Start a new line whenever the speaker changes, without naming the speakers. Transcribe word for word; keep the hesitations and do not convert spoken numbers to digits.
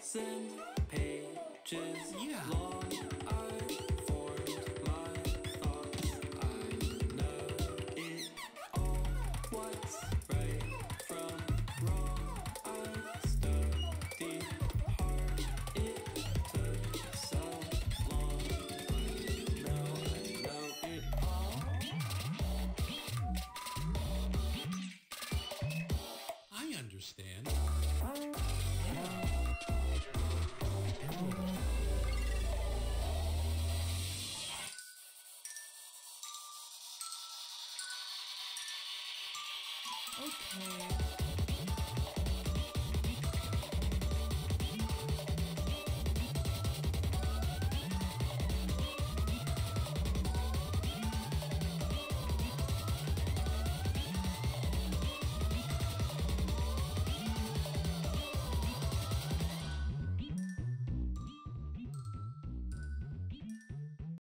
thousand pages
Yeah.
long. I formed my thoughts. I know it all. What's right from wrong? I studied hard. It took so long. I know, I know it all.
I understand.
Okay.